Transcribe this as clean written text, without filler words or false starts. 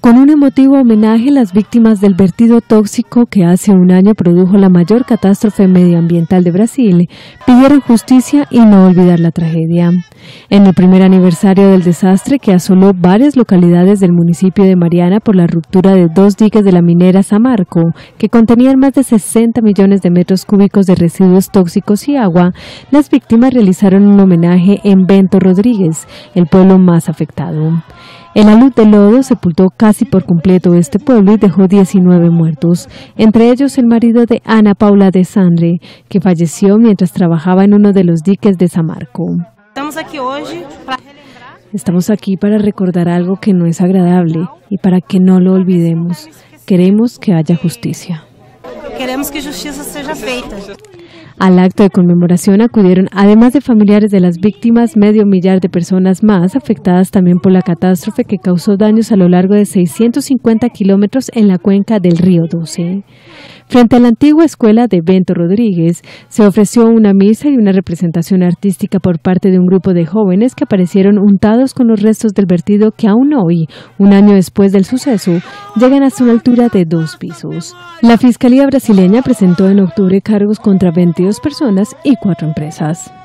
Con un emotivo homenaje a las víctimas del vertido tóxico que hace un año produjo la mayor catástrofe medioambiental de Brasil, pidieron justicia y no olvidar la tragedia. En el primer aniversario del desastre que asoló varias localidades del municipio de Mariana por la ruptura de 2 diques de la minera Samarco, que contenían más de 60 millones de metros cúbicos de residuos tóxicos y agua, las víctimas realizaron un homenaje en Bento Rodrigues, el pueblo más afectado. El alud de lodo sepultó casi por completo este pueblo y dejó 19 muertos, entre ellos el marido de Ana Paula de Sandre, que falleció mientras trabajaba en uno de los diques de Samarco. Estamos aquí para recordar algo que no es agradable y para que no lo olvidemos. Queremos que haya justicia. Queremos que justiça seja feita. Al acto de conmemoración acudieron, además de familiares de las víctimas, 500,000 de personas más afectadas también por la catástrofe que causó daños a lo largo de 650 kilómetros en la cuenca del río Doce. Frente a la antigua escuela de Bento Rodrigues, se ofreció una misa y una representación artística por parte de un grupo de jóvenes que aparecieron untados con los restos del vertido que aún hoy, un año después del suceso, llegan hasta una altura de 2 pisos. La Fiscalía brasileña presentó en octubre cargos contra 22 personas y 4 empresas.